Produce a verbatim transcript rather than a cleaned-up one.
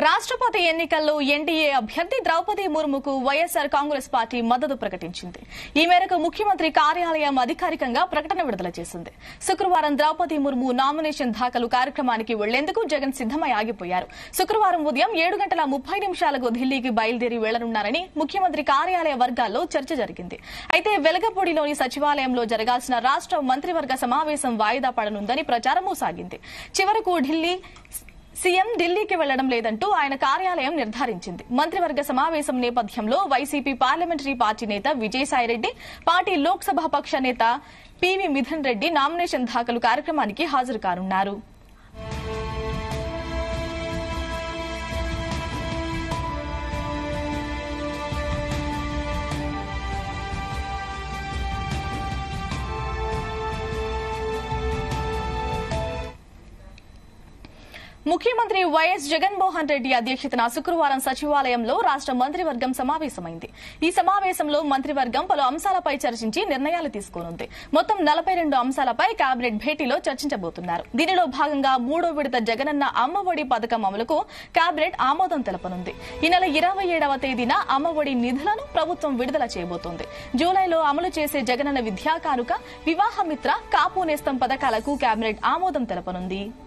రాష్ట్రపతి ఎన్నికల్లో ఎన్డీఏ అభ్యర్థి ద్రౌపది ముర్ముకు వైఎస్సార్ కాంగ్రెస్ పార్టీ మద్దతు ప్రకటించింది. ఈ మేరకు ముఖ్యమంత్రి కార్యాలయం అధికారికంగా ప్రకటన విడుదల చేసింది. శుక్రవారం ద్రౌపది ముర్ము నామినేషన్ దాఖలు కార్యక్రమానికి వెళ్లేందుకు జగన్ సిద్దమై ఆగిపోయారు. శుక్రవారం ఉదయం ఏడు గంటల ముప్పై నిమిషాలకు ఢిల్లీకి బయలుదేరి వెళ్లనున్నారని ముఖ్యమంత్రి కార్యాలయ వర్గాల్లో చర్చ జరిగింది. అయితే వెలగపూడిలోని సచివాలయంలో జరగాల్సిన రాష్ట్ర మంత్రివర్గ సమావేశం వాయిదా పడనుందని ప్రచారమూ సాగింది. చివరకు ఢిల్లీ సీఎం ఢిల్లీకి వెళ్లడం లేదంటూ ఆయన కార్యాలయం నిర్ధారించింది. మంత్రివర్గ సమావేశం నేపథ్యంలో వైసీపీ పార్లమెంటరీ పార్టీ నేత విజయసాయిరెడ్డి, పార్టీ లోక్సభ పక్ష నేత పివి మిథున్ రెడ్డి నామినేషన్ దాఖలు కార్యక్రమానికి హాజరు కానున్నారు. ముఖ్యమంత్రి వైఎస్ జగన్మోహన్ రెడ్డి అధ్యక్షతన శుక్రవారం సచివాలయంలో రాష్ట మంత్రివర్గం సమావేశమైంది. ఈ సమావేశంలో మంత్రివర్గం పలు అంశాలపై చర్చించి నిర్ణయాలు తీసుకోనుంది. మొత్తం నలభై రెండు అంశాలపై కేబినెట్ భేటీలో చర్చించబోతున్నారు. దీనిలో భాగంగా మూడో విడత జగనన్న అమ్మఒడి పథకం అమలుకు కేబినెట్ ఆమోదం తెలపనుంది. ఈ నెల ఇరవై ఏడవ తేదీన అమ్మఒడి నిధులను ప్రభుత్వం విడుదల చేయబోతోంది. జూలైలో అమలు చేసే జగనన్న విద్యా కానుక, వివాహమిత్ర, కాపు నేస్తం పథకాలకు కేబినెట్ ఆమోదం తెలపనుంది.